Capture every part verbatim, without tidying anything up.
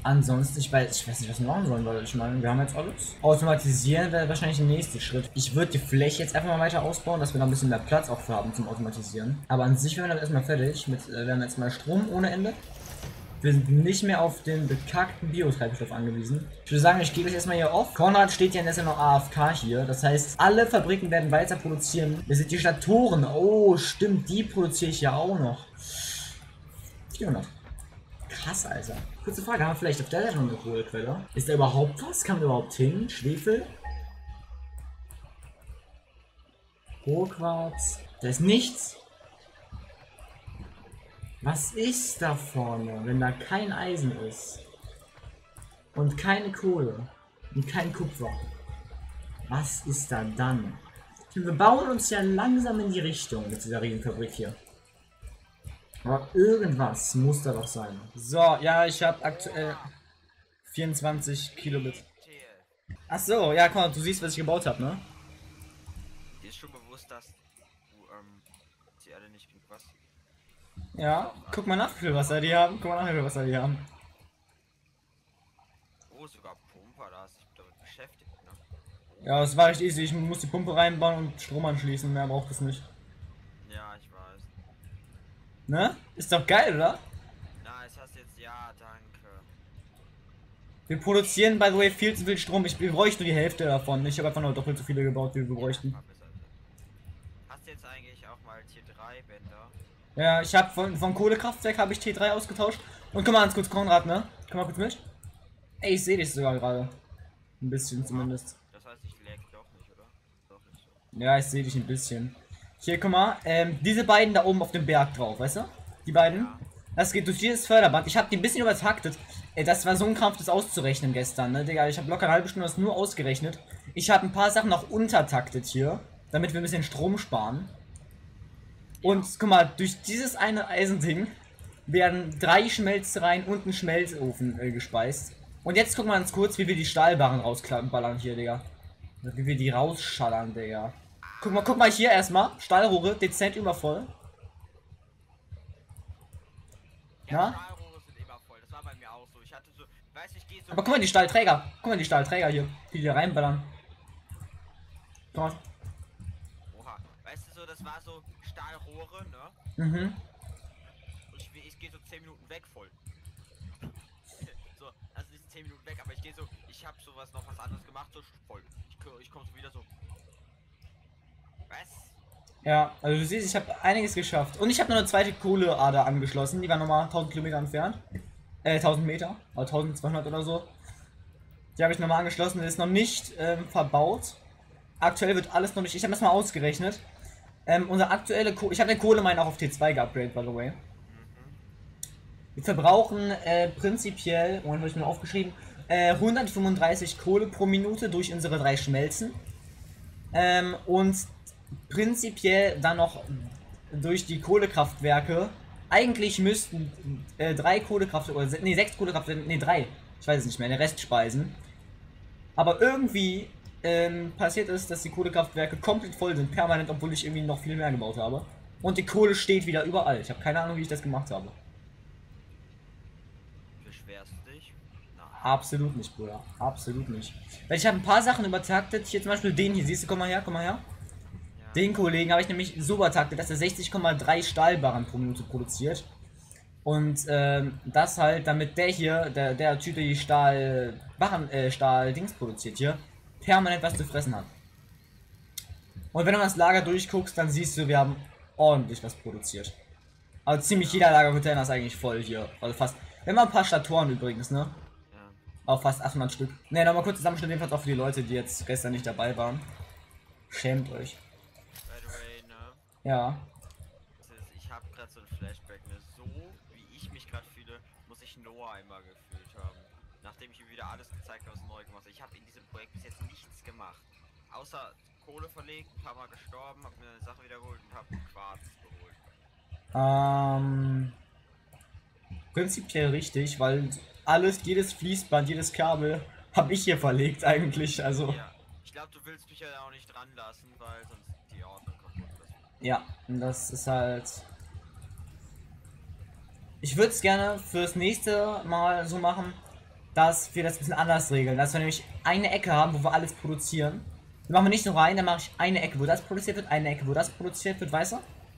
Ansonsten, ich weiß, ich weiß nicht, was wir machen sollen, weil ich meine, wir haben jetzt alles. Automatisieren wäre wahrscheinlich der nächste Schritt. Ich würde die Fläche jetzt einfach mal weiter ausbauen, dass wir da ein bisschen mehr Platz auch für haben zum Automatisieren. Aber an sich wären wir dann erstmal fertig. Mit, äh, wir haben jetzt mal Strom ohne Ende. Wir sind nicht mehr auf den bekackten Biotreibstoff angewiesen. Ich würde sagen, ich gebe es erstmal hier auf. Konrad steht ja jetzt noch A F K hier. Das heißt, alle Fabriken werden weiter produzieren. Wir sind die Statoren. Oh, stimmt, die produziere ich ja auch noch. vierhundert. Krass, Alter. Kurze Frage, haben wir vielleicht auf der Seite noch eine Kohlequelle? Ist da überhaupt was? Kann man überhaupt hin? Schwefel? Hochquarz? Da ist nichts. Was ist da vorne, wenn da kein Eisen ist? Und keine Kohle. Und kein Kupfer. Was ist da dann? Wir bauen uns ja langsam in die Richtung mit dieser Riesenfabrik hier. Aber irgendwas muss da doch sein. So, ja, ich habe aktuell vierundzwanzig Kilobit. Ach so, ja, komm, du siehst, was ich gebaut habe, ne? Dir ist schon bewusst, dass du, ähm, die Erde nicht genug was. Ja, guck mal nach, wie viel Wasser die haben. Guck mal nach, wie viel Wasser die haben. Oh, sogar Pumper, da hast du dich damit beschäftigt, ne? Ja, das war recht easy. Ich muss die Pumpe reinbauen und Strom anschließen. Mehr braucht es nicht. Ja, ich weiß. Ne? Ist doch geil, oder? Nice, hast jetzt, ja, danke. Wir produzieren, by the way, viel zu viel Strom. Ich bräuchte nur die Hälfte davon. Ich habe einfach nur doppelt so viele gebaut, wie wir bräuchten. Hast du jetzt eigentlich auch mal Tier drei Bänder? Ja, ich habe von, von Kohlekraftwerk habe ich T drei ausgetauscht. Und komm mal ganz kurz, Konrad, ne? Komm mal kurz mit. Ey, ich sehe dich sogar gerade. Ein bisschen zumindest. Das heißt, ich lag doch nicht, oder? Doch nicht so. Ja, ich sehe dich ein bisschen. Hier, guck mal, ähm, diese beiden da oben auf dem Berg drauf, weißt du? Die beiden. Ja. Das geht durch dieses Förderband. Ich habe die ein bisschen übertaktet. Ey, das war so ein Krampf, das auszurechnen gestern, ne, Digga. Ich habe locker eine halbe Stunde das nur ausgerechnet. Ich habe ein paar Sachen noch untertaktet hier, damit wir ein bisschen Strom sparen. Und guck mal, durch dieses eine Eisending werden drei Schmelzereien und ein Schmelzofen äh, gespeist. Und jetzt gucken wir uns kurz, wie wir die Stahlbarren rausballern hier, Digga. Wie wir die rausschallern, Digga. Guck mal, guck mal hier erstmal. Stahlrohre, dezent übervoll. Ja, Na? Stahlrohre sind immer voll. Das war bei mir auch so. Ich hatte so, weiß ich gehe so. Aber guck mal, die Stahlträger. Guck mal, die Stahlträger hier. Die hier reinballern. Guck mal. Oha, weißt du so, das war so Stahlrohre, ne? Mhm. Und ich, ich gehe so zehn Minuten weg voll. So, also nicht zehn Minuten weg, aber ich gehe so, ich habe sowas noch was anderes gemacht, so voll. Ich, ich komme so wieder so. Was? Ja, also du siehst, ich habe einiges geschafft. Und ich habe noch eine zweite Kohleader angeschlossen. Die war nochmal tausend Kilometer entfernt. Äh, tausend Meter. Oder tausendzweihundert oder so. Die habe ich nochmal angeschlossen. Die ist noch nicht ähm, verbaut. Aktuell wird alles noch nicht. Ich habe das mal ausgerechnet. Ähm, unser aktuelle Kohle. Ich habe den Kohlemine auch auf T zwei geupgradet, by the way. Wir verbrauchen äh, prinzipiell, Moment, habe ich mir aufgeschrieben, äh, hundertfünfunddreißig Kohle pro Minute durch unsere drei Schmelzen. Ähm, und prinzipiell dann noch durch die Kohlekraftwerke. Eigentlich müssten äh, drei Kohlekraftwerke, oder nee, sechs Kohlekraftwerke, nee, drei, ich weiß es nicht mehr, den Rest speisen. Aber irgendwie ähm, passiert es, dass die Kohlekraftwerke komplett voll sind, permanent, obwohl ich irgendwie noch viel mehr gebaut habe. Und die Kohle steht wieder überall. Ich habe keine Ahnung, wie ich das gemacht habe. Beschwerst du dich? Nein. Absolut nicht, Bruder. Absolut nicht. Weil ich habe ein paar Sachen übertaktet. Hier zum Beispiel den hier. Siehst du, komm mal her, komm mal her. Ja. Den Kollegen habe ich nämlich so übertaktet, dass er sechzig Komma drei Stahlbarren pro Minute produziert. Und ähm, das halt, damit der hier, der, der Typ, der die Stahlbarren, äh, Stahl-Dings produziert hier, permanent was zu fressen hat. Und wenn du das Lager durchguckst, dann siehst du, wir haben ordentlich was produziert. Also ziemlich jeder Lagercontainer ist eigentlich voll hier. Also fast. Wir haben ein paar Statoren übrigens, ne? Ja. Auch fast achthundert Stück. Ne, nochmal kurz zusammenschnitt, jedenfalls auch für die Leute, die jetzt gestern nicht dabei waren. Schämt euch. By the way, ne? Ja. Das ist, ich habe gerade so ein Flashback, ne? So wie ich mich gerade fühle, muss ich Noah immer gefühlt haben. Nachdem ich ihm wieder alles gezeigt habe, was neu gemacht habe. Ich habe in diesem Projekt bis jetzt nichts gemacht. Außer Kohle verlegt, ein paar Mal gestorben, habe mir eine Sache wiederholt und habe Quarz geholt. Ähm. Prinzipiell richtig, weil alles, jedes Fließband, jedes Kabel habe ich hier verlegt eigentlich. Also. Ja. Ich glaube, du willst mich ja auch nicht dran lassen, weil sonst die Ordnung kaputt ist. Ja, das ist halt. Ich würde es gerne fürs nächste Mal so machen, dass wir das ein bisschen anders regeln. Dass wir nämlich eine Ecke haben, wo wir alles produzieren. Dann machen wir nicht nur rein, dann mache ich eine Ecke, wo das produziert wird, eine Ecke, wo das produziert wird, weißt du?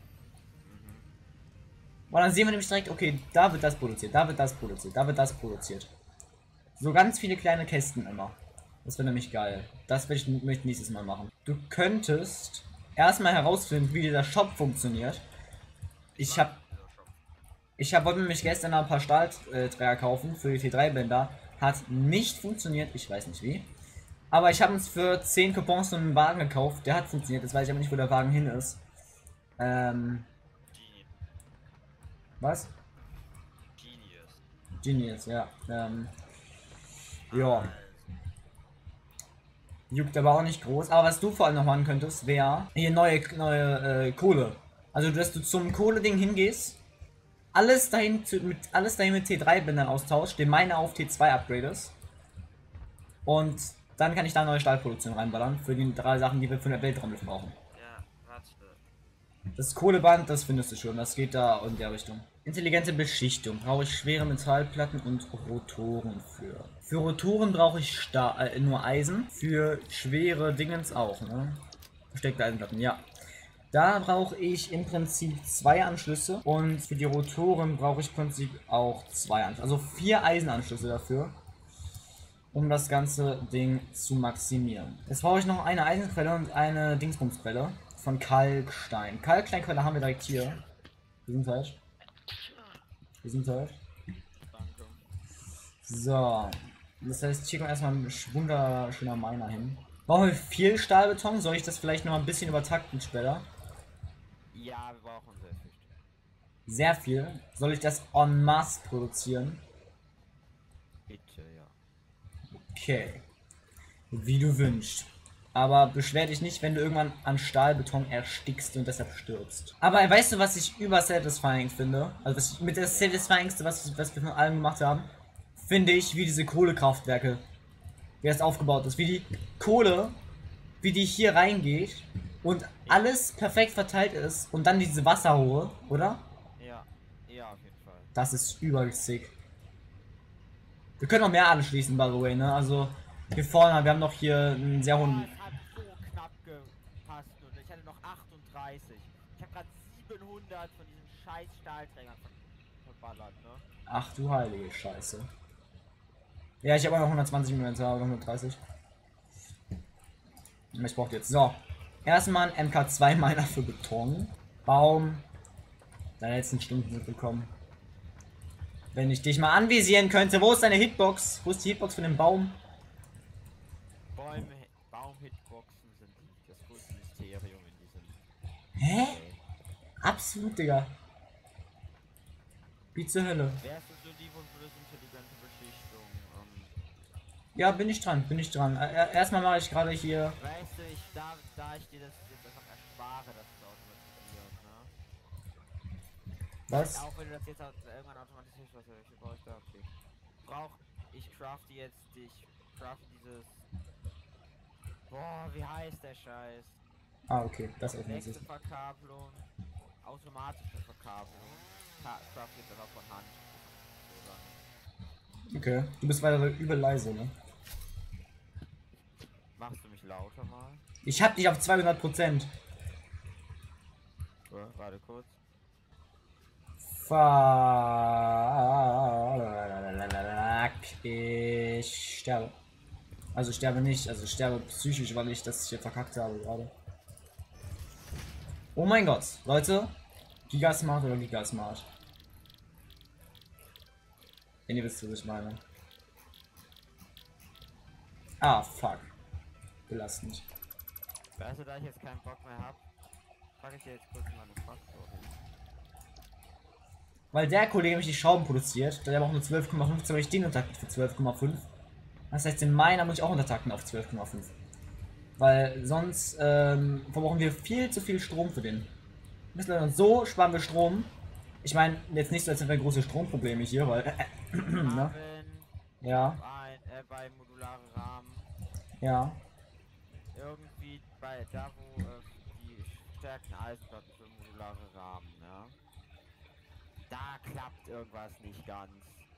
Und dann sehen wir nämlich direkt, okay, da wird das produziert, da wird das produziert, da wird das produziert. So ganz viele kleine Kästen immer. Das wäre nämlich geil. Das will ich, möchte ich nächstes Mal machen. Du könntest erstmal herausfinden, wie dieser Shop funktioniert. Ich habe ich hab, wollte nämlich gestern ein paar Stahlträger kaufen für die T drei Bänder. Hat nicht funktioniert, ich weiß nicht wie. Aber ich habe uns für zehn Coupons so einen Wagen gekauft. Der hat funktioniert, jetzt weiß ich aber nicht, wo der Wagen hin ist. Ähm... Was? Genius. Genius, ja. Ähm, ja. Juckt aber auch nicht groß. Aber was du vor allem noch machen könntest, wäre hier neue, neue äh, Kohle. Also, dass du zum Kohle-Ding hingehst, alles dahin, zu, mit, alles dahin mit T drei Bändern austauscht, den meine auf T zwei upgradest. Und dann kann ich da neue Stahlproduktion reinballern für die drei Sachen, die wir für den Weltraum brauchen. Ja, warte. Das Kohleband, das findest du schon, das geht da in der Richtung. Intelligente Beschichtung brauche ich schwere Metallplatten und Rotoren für. Für Rotoren brauche ich Sta äh, nur Eisen, für schwere Dingens auch, ne? Versteckte Eisenplatten, ja. Da brauche ich im Prinzip zwei Anschlüsse und für die Rotoren brauche ich im Prinzip auch zwei Anschlüsse, also vier Eisenanschlüsse dafür, um das ganze Ding zu maximieren. Jetzt brauche ich noch eine Eisenquelle und eine Dingsbumsquelle von Kalkstein. Kalksteinquelle haben wir direkt hier. Gesundheit. Gesundheit. Danke. So. Das heißt, hier kommt erstmal ein wunderschöner Miner hin. Brauchen wir viel Stahlbeton? Soll ich das vielleicht noch ein bisschen übertakten später? Ja, wir brauchen sehr viel. Sehr viel. Soll ich das en masse produzieren? Bitte, ja. Okay. Wie du wünschst. Aber beschwer dich nicht, wenn du irgendwann an Stahlbeton erstickst und deshalb stirbst. Aber weißt du, was ich über satisfying finde? Also was ich, mit das satisfyingste, was, was wir von allem gemacht haben, finde ich, wie diese Kohlekraftwerke, wie das aufgebaut ist. Wie die Kohle, wie die hier reingeht und alles perfekt verteilt ist und dann diese Wasserrohre, oder? Ja, ja, auf jeden Fall. Das ist übersick. Wir können noch mehr anschließen, by the way, ne? Also hier vorne, wir haben noch hier einen sehr hohen... Ja, es hat so knapp gepasst und ich hatte noch achtunddreißig. Ich habe gerade siebenhundert von diesen scheiß Stahlträgern ver verballert, ne? Ach du heilige Scheiße. Ja, ich habe auch noch hundertzwanzig im Inventar oder hundertdreißig. Ich brauche jetzt. So. Erstmal ein M K zwei Miner für Beton. Baum. Deine letzten Stunden sind gekommen. Wenn ich dich mal anvisieren könnte. Wo ist deine Hitbox? Wo ist die Hitbox von dem Baum? Bäume, Baum-Hitboxen sind das größte Mysterium in diesem. Hä? Absolut, Digga. Wie zur Hölle. Wärst du so lieb und würdest intelligente Beschichtung? Ähm, Ja, bin ich dran, bin ich dran. Äh, erstmal mache ich gerade hier. weißt du, ich da, da ich dir das jetzt einfach erspare, das zu automatisieren, ne? Was? Auch wenn du das jetzt au- irgendwann automatisierst, was ich brauche ich da, okay. Brauch, ich crafte jetzt, ich crafte dieses. Boah, wie heißt der Scheiß? Ah, okay, das öffnet sich. Nächste Verkabelung, automatische Verkabelung. Ka- Craft jetzt aber von Hand. So dann. Okay, du bist weiter übel leise, ne? Machst du mich lauter mal? Ich hab dich auf zweihundert Prozent. Ja, warte kurz. Fuck. Ich sterbe. Also ich sterbe nicht, also ich sterbe psychisch, weil ich das hier verkackt habe gerade. Oh mein Gott, Leute. Gigasmart oder Gigasmart? Wenn ihr wisst, was ich meine. Ah, fuck. Belastend. Weißt du, da ich jetzt keinen Bock mehr hab, frage ich dir jetzt kurz mal eine Frage. Weil der Kollege nämlich die Schrauben produziert, der braucht nur zwölf Komma fünf, soll ich den untertakten für zwölf Komma fünf. Das heißt, den meiner muss ich auch untertakten auf zwölf Komma fünf. Weil sonst ähm, verbrauchen wir viel zu viel Strom für den. Müssen so sparen wir Strom. Ich meine, jetzt nicht so, als hätten wir große Stromprobleme hier, weil. Äh, ne? Marvin, Ja, ein, äh, bei modulare Rahmen, ja. irgendwie bei da wo äh, die stärksten Eisenplatten für modulare Rahmen, ja. Da klappt irgendwas nicht ganz.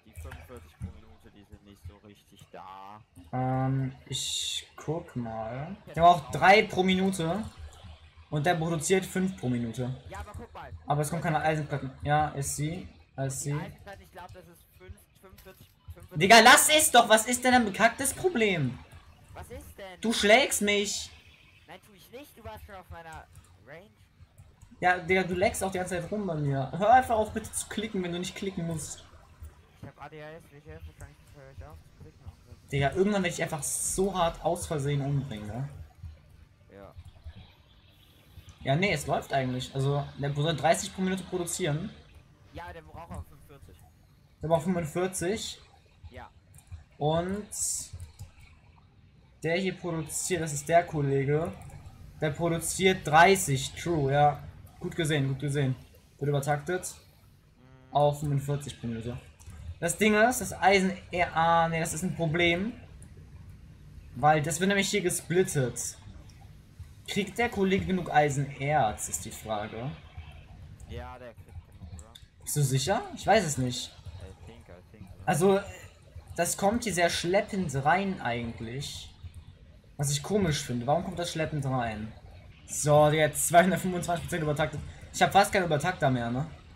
die fünfundvierzig pro Minute, die sind nicht so richtig da. Ähm, ich guck mal. Der braucht drei pro Minute. Und der produziert fünf pro Minute. Ja, aber guck mal. Aber es kommt keine Eisenplatten. Ja, ist sie. Ist Die sie. Eisenplatten, ich glaube, das ist fünf, fünfundvierzig, fünfundvierzig. Digga, lass es doch! Was ist denn ein bekacktes Problem? Was ist denn? Du schlägst mich! Nein, tu ich nicht. Du warst schon auf meiner Range. Ja, Digga, du leckst auch die ganze Zeit rum bei mir. Hör einfach auf bitte zu klicken, wenn du nicht klicken musst. Ich hab A D H S, welche Hilfe kann ich für euch auf? Klicken auf. Digga, irgendwann werde ich einfach so hart aus Versehen umbringen, ne? Ja. Ja, nee, es läuft eigentlich. Also, der soll dreißig pro Minute produzieren. Ja, der braucht auch fünfundvierzig. Der braucht fünfundvierzig. Ja. Und der hier produziert, das ist der Kollege. Der produziert dreißig. True, ja. Gut gesehen, gut gesehen. Wird übertaktet. Auf fünfundvierzig pro Minute. Das Ding ist, das Eisen. Ah, nee, das ist ein Problem. Weil das wird nämlich hier gesplittet. Kriegt der Kollege genug Eisenerz, ist die Frage. Ja, der kriegt genug, oder? Bist du sicher? Ich weiß es nicht. I think, I think. So. Also, das kommt hier sehr schleppend rein eigentlich. Was ich komisch finde. Warum kommt das schleppend rein? So, jetzt zweihundertfünfundzwanzig Prozent übertaktet. Ich habe fast keinen Übertakter mehr, ne?